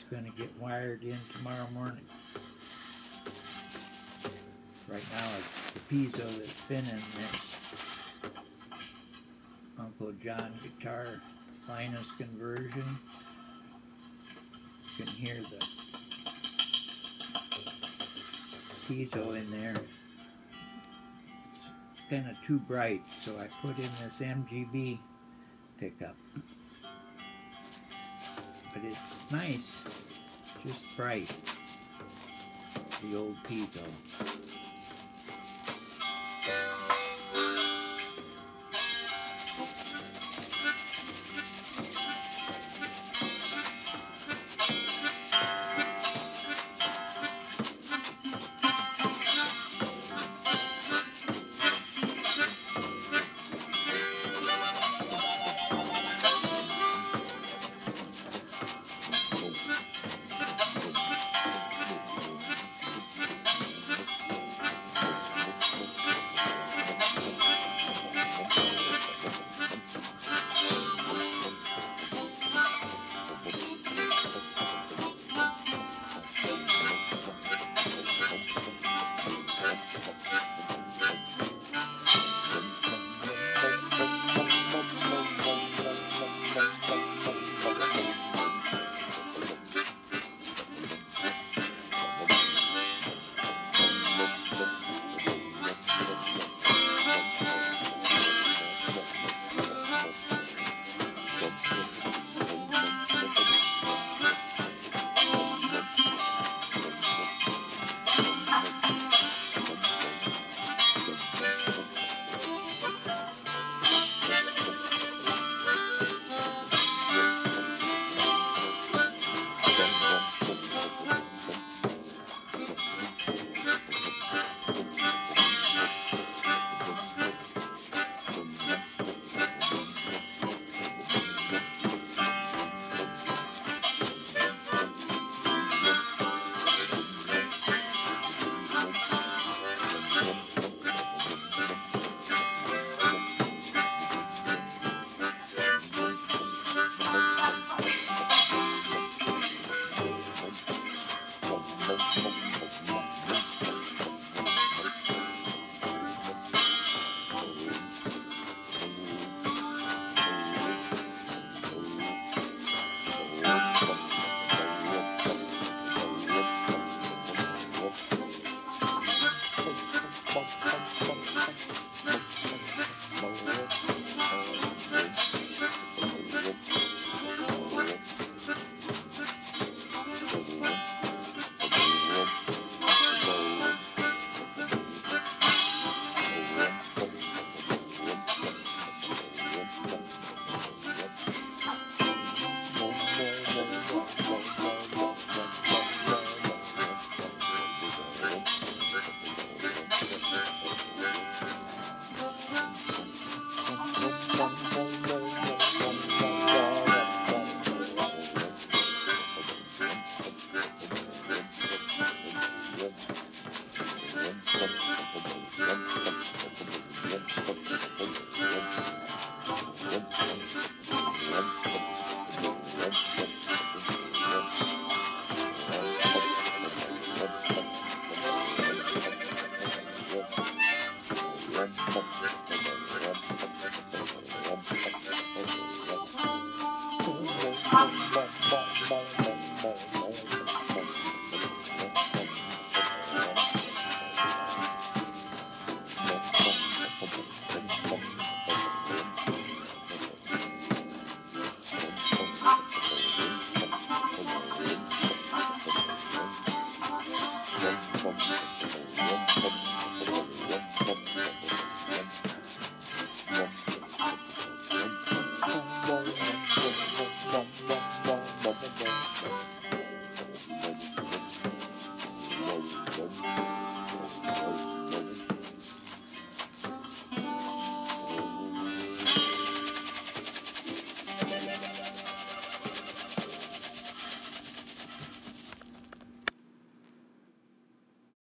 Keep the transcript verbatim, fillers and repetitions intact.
going to get wired in tomorrow morning. Right now it's the piezo that's been in this Uncle John guitar Linus conversion. You can hear the piezo in there. It's, it's kind of too bright, so I put in this M G B pickup. But it's nice, just bright, the old piezo.